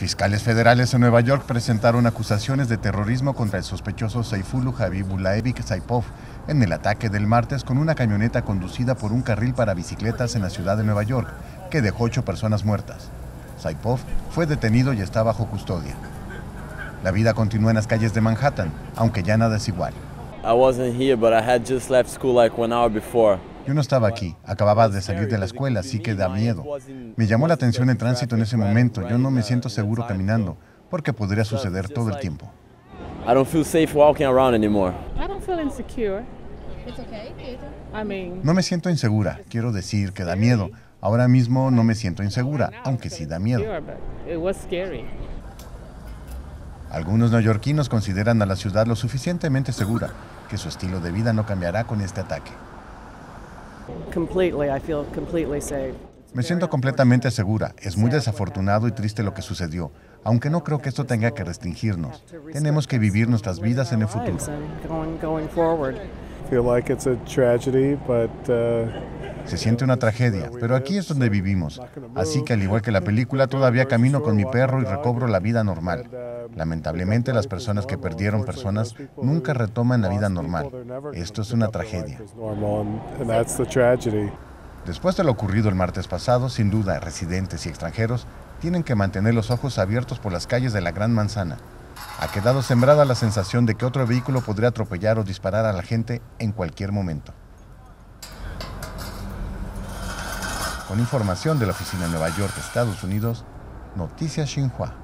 Fiscales federales en Nueva York presentaron acusaciones de terrorismo contra el sospechoso Sayfullo Habibullayevich Saipov en el ataque del martes con una camioneta conducida por un carril para bicicletas en la ciudad de Nueva York, que dejó 8 personas muertas. Saipov fue detenido y está bajo custodia. La vida continúa en las calles de Manhattan, aunque ya nada es igual. Yo no estaba aquí, acababa de salir de la escuela, así que da miedo. Me llamó la atención el tránsito en ese momento. Yo no me siento seguro caminando, porque podría suceder todo el tiempo. No me siento insegura, quiero decir que da miedo. Ahora mismo no me siento insegura, aunque sí da miedo. Algunos neoyorquinos consideran a la ciudad lo suficientemente segura que su estilo de vida no cambiará con este ataque. Me siento completamente segura. Es muy desafortunado y triste lo que sucedió, aunque no creo que esto tenga que restringirnos. Tenemos que vivir nuestras vidas en el futuro. Se siente una tragedia, pero aquí es donde vivimos. Así que al igual que la película, todavía camino con mi perro y recobro la vida normal. Lamentablemente, las personas que perdieron personas nunca retoman la vida normal. Esto es una tragedia. Después de lo ocurrido el martes pasado, sin duda, residentes y extranjeros tienen que mantener los ojos abiertos por las calles de la Gran Manzana. Ha quedado sembrada la sensación de que otro vehículo podría atropellar o disparar a la gente en cualquier momento. Con información de la oficina de Nueva York, Estados Unidos, Noticias Xinhua.